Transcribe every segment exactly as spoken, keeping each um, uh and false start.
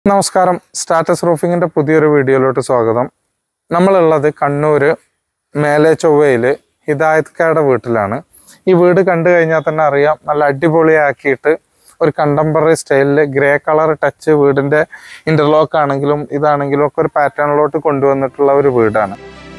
നമസ്കാരം, സ്റ്റാറ്റസ് റൂഫിങ്ങിന്റെ പുതിയൊരു വീഡിയോയിലോട്ട് സ്വാഗതം. നമ്മളുള്ളത് കണ്ണൂർ മേലെ ചൊവ്വയിൽ ഹിദായത്ക്കാരുടെ വീട്ടിലാണ്. ഈ വീട് കണ്ടു കഴിഞ്ഞാൽ തന്നെ അറിയാം, നല്ല അടിപൊളിയാക്കിയിട്ട് ഒരു കണ്ടംപററി സ്റ്റൈലിൽ ഗ്രേ കളർ ടച്ച് വീടിൻ്റെ ഇൻ്റർലോക്ക് ആണെങ്കിലും ഇതാണെങ്കിലും ഒക്കെ ഒരു പാറ്റേണിലോട്ട് കൊണ്ടുവന്നിട്ടുള്ള ഒരു വീടാണ്.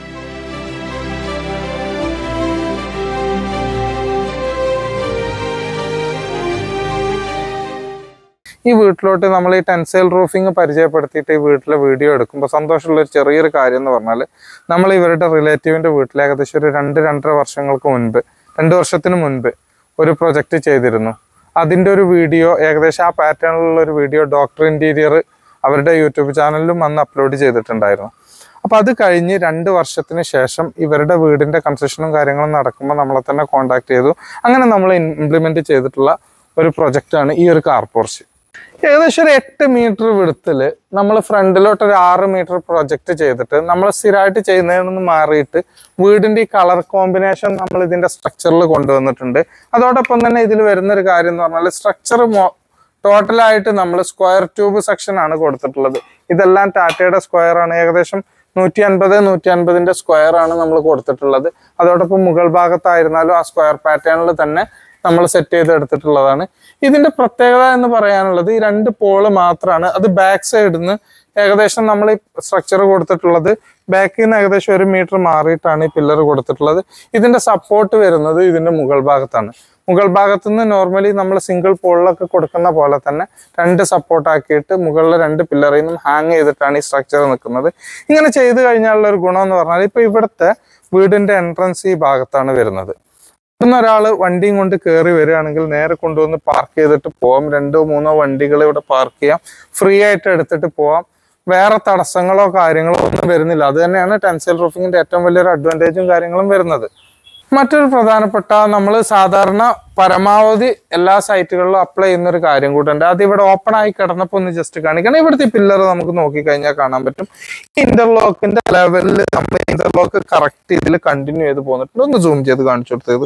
ഈ വീട്ടിലോട്ട് നമ്മൾ ഈ ടെൻസൈൽ റൂഫിങ് പരിചയപ്പെടുത്തിയിട്ട് ഈ വീട്ടിലെ വീഡിയോ എടുക്കുമ്പോൾ സന്തോഷമുള്ള ഒരു ചെറിയൊരു കാര്യം എന്ന് പറഞ്ഞാൽ, നമ്മൾ ഇവരുടെ റിലേറ്റീവിൻ്റെ വീട്ടിൽ ഏകദേശം ഒരു രണ്ട് രണ്ടര വർഷങ്ങൾക്ക് മുൻപ് രണ്ട് വർഷത്തിന് മുൻപ് ഒരു പ്രൊജക്റ്റ് ചെയ്തിരുന്നു. അതിൻ്റെ ഒരു വീഡിയോ, ഏകദേശം ആ പാറ്റേണിലുള്ള ഒരു വീഡിയോ ഡോക്ടർ ഇൻറ്റീരിയർ അവരുടെ യൂട്യൂബ് ചാനലിലും അന്ന് അപ്ലോഡ് ചെയ്തിട്ടുണ്ടായിരുന്നു. അപ്പോൾ അത് കഴിഞ്ഞ് രണ്ട് വർഷത്തിന് ശേഷം ഇവരുടെ വീടിൻ്റെ കൺസ്ട്രക്ഷനും കാര്യങ്ങളും നടക്കുമ്പോൾ നമ്മളെ തന്നെ കോൺടാക്ട് ചെയ്തു. അങ്ങനെ നമ്മൾ ഇംപ്ലിമെൻറ്റ് ചെയ്തിട്ടുള്ള ഒരു പ്രൊജക്റ്റാണ് ഈ ഒരു കാർ പോർച്ച്. ഏകദേശം ഒരു എട്ട് മീറ്റർ വിടുത്തിൽ നമ്മൾ ഫ്രണ്ടിലോട്ട് ഒരു ആറ് മീറ്റർ പ്രൊജക്റ്റ് ചെയ്തിട്ട് നമ്മൾ സ്ഥിരമായിട്ട് ചെയ്യുന്നതിൽ നിന്ന് മാറിയിട്ട് വീടിൻ്റെ ഈ കളർ കോമ്പിനേഷൻ നമ്മൾ ഇതിൻ്റെ സ്ട്രക്ചറിൽ കൊണ്ടുവന്നിട്ടുണ്ട്. അതോടൊപ്പം തന്നെ ഇതിൽ വരുന്നൊരു കാര്യം എന്ന് പറഞ്ഞാൽ, സ്ട്രക്ചർ മോ ടോട്ടലായിട്ട് നമ്മൾ സ്ക്വയർ ട്യൂബ് സെക്ഷനാണ് കൊടുത്തിട്ടുള്ളത്. ഇതെല്ലാം ടാറ്റയുടെ സ്ക്വയർ ആണ്. ഏകദേശം നൂറ്റി അൻപത് നൂറ്റി അൻപതിൻ്റെ സ്ക്വയർ ആണ് നമ്മൾ കൊടുത്തിട്ടുള്ളത്. അതോടൊപ്പം മുകൾ ഭാഗത്തായിരുന്നാലും ആ സ്ക്വയർ പാറ്റേണിൽ തന്നെ നമ്മൾ സെറ്റ് ചെയ്ത് എടുത്തിട്ടുള്ളതാണ്. ഇതിന്റെ പ്രത്യേകത എന്ന് പറയാനുള്ളത്, ഈ രണ്ട് പോള് മാത്രമാണ്. അത് ബാക്ക് സൈഡിൽ നിന്ന് ഏകദേശം നമ്മൾ ഈ സ്ട്രക്ചർ കൊടുത്തിട്ടുള്ളത് ബാക്കിൽ നിന്ന് ഏകദേശം ഒരു മീറ്റർ മാറിയിട്ടാണ് ഈ പില്ലർ കൊടുത്തിട്ടുള്ളത്. ഇതിന്റെ സപ്പോർട്ട് വരുന്നത് ഇതിന്റെ മുകൾ ഭാഗത്താണ്. മുകൾ ഭാഗത്തു നിന്ന് നോർമലി നമ്മൾ സിംഗിൾ പോളിലൊക്കെ കൊടുക്കുന്ന പോലെ തന്നെ രണ്ട് സപ്പോർട്ട് ആക്കിയിട്ട് മുകളിലെ രണ്ട് പില്ലറിൽ നിന്നും ഹാങ് ചെയ്തിട്ടാണ് ഈ സ്ട്രക്ചർ നിൽക്കുന്നത്. ഇങ്ങനെ ചെയ്ത് കഴിഞ്ഞാലുള്ള ഒരു ഗുണം എന്ന് പറഞ്ഞാൽ, ഇപ്പൊ ഇവിടുത്തെ വീടിന്റെ എൻട്രൻസ് ഈ ഭാഗത്താണ് വരുന്നത്. ഒരാൾ വണ്ടിയും കൊണ്ട് കയറി വരികയാണെങ്കിൽ നേരെ കൊണ്ടുവന്ന് പാർക്ക് ചെയ്തിട്ട് പോവാം. രണ്ടോ മൂന്നോ വണ്ടികൾ ഇവിടെ പാർക്ക് ചെയ്യാം, ഫ്രീ ആയിട്ട് എടുത്തിട്ട് പോവാം. വേറെ തടസ്സങ്ങളോ കാര്യങ്ങളോ ഒന്നും വരുന്നില്ല. അത് തന്നെയാണ് ടെൻസൈൽ റൂഫിങ്ങിന്റെ ഏറ്റവും വലിയൊരു അഡ്വാൻറ്റേജും കാര്യങ്ങളും വരുന്നത്. മറ്റൊരു പ്രധാനപ്പെട്ട, നമ്മൾ സാധാരണ പരമാവധി എല്ലാ സൈറ്റുകളിലും അപ്ലൈ ചെയ്യുന്ന ഒരു കാര്യം കൂട്ടുണ്ട്. അത് ഇവിടെ ഓപ്പൺ ആയി കിടന്നപ്പോൾ ഒന്ന് ജസ്റ്റ് കാണിക്കണം. ഇവിടുത്തെ പില്ലർ നമുക്ക് നോക്കിക്കഴിഞ്ഞാൽ കാണാൻ പറ്റും. ഈ ഇന്റർലോക്കിന്റെ ലെവലിൽ നമ്മൾ ഇന്റർലോക്ക് കറക്റ്റ് ഇതിൽ കണ്ടിന്യൂ ചെയ്ത് പോന്നിട്ടുണ്ട്. ഒന്ന് സൂം ചെയ്ത് കാണിച്ചു കൊടുത്തത്.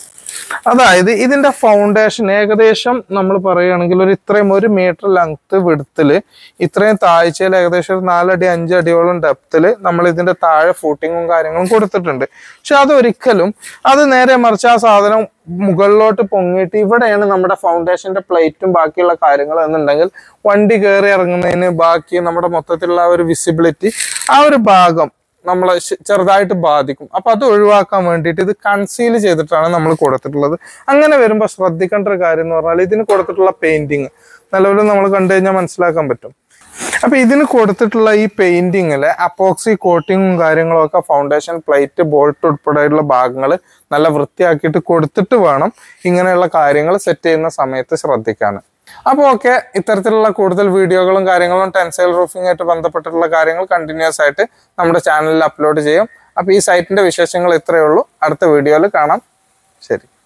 അതായത് ഇതിന്റെ ഫൗണ്ടേഷൻ ഏകദേശം നമ്മൾ പറയുകയാണെങ്കിൽ ഒരു ഇത്രയും ഒരു മീറ്റർ ലെങ്ത് വിടുത്തില് ഇത്രയും താഴ്ചയിൽ ഏകദേശം ഒരു നാലടി അഞ്ചടിയോളം ഡെപ്തില് നമ്മൾ ഇതിന്റെ താഴെ ഫൂട്ടിങ്ങും കാര്യങ്ങളും കൊടുത്തിട്ടുണ്ട്. പക്ഷെ അതൊരിക്കലും അത് നേരെ മറിച്ച് ആ സാധനം മുകളിലോട്ട് പൊങ്ങിയിട്ട് ഇവിടെയാണ് നമ്മുടെ ഫൗണ്ടേഷന്റെ പ്ലേറ്റും ബാക്കിയുള്ള കാര്യങ്ങൾ എന്നുണ്ടെങ്കിൽ വണ്ടി കയറി ഇറങ്ങുന്നതിന് ബാക്കി നമ്മുടെ മൊത്തത്തിലുള്ള ആ ഒരു വിസിബിലിറ്റി ആ ഒരു ഭാഗം നമ്മളെ ചെറുതായിട്ട് ബാധിക്കും. അപ്പൊ അത് ഒഴിവാക്കാൻ വേണ്ടിയിട്ട് ഇത് കൺസീൽ ചെയ്തിട്ടാണ് നമ്മൾ കൊടുത്തിട്ടുള്ളത്. അങ്ങനെ വരുമ്പോൾ ശ്രദ്ധിക്കേണ്ട ഒരു കാര്യം എന്ന് പറഞ്ഞാൽ, ഇതിന് കൊടുത്തിട്ടുള്ള പെയിന്റിങ് നിലവിൽ നമ്മൾ കണ്ടു കഴിഞ്ഞാൽ മനസ്സിലാക്കാൻ പറ്റും. അപ്പൊ ഇതിന് കൊടുത്തിട്ടുള്ള ഈ പെയിന്റിങ്ങില് അപ്പോക്സി കോട്ടിങ്ങും കാര്യങ്ങളും ഒക്കെ ഫൗണ്ടേഷൻ പ്ലേറ്റ് ബോൾട്ട് ഉൾപ്പെടെയുള്ള ഭാഗങ്ങൾ നല്ല വൃത്തിയാക്കിയിട്ട് കൊടുത്തിട്ട് വേണം ഇങ്ങനെയുള്ള കാര്യങ്ങൾ സെറ്റ് ചെയ്യുന്ന സമയത്ത് ശ്രദ്ധിക്കാൻ. അപ്പോൾ ഓക്കെ, ഇത്തരത്തിലുള്ള കൂടുതൽ വീഡിയോകളും കാര്യങ്ങളും ടെൻസൈൽ റൂഫിംഗ് ആയിട്ട് ബന്ധപ്പെട്ടിട്ടുള്ള കാര്യങ്ങൾ കണ്ടിന്യൂസ് ആയിട്ട് നമ്മുടെ ചാനലിൽ അപ്ലോഡ് ചെയ്യും. അപ്പോൾ ഈ സൈറ്റിന്റെ വിശേഷങ്ങൾ ഇത്രയേ ഉള്ളൂ. അടുത്ത വീഡിയോയിൽ കാണാം. ശരി.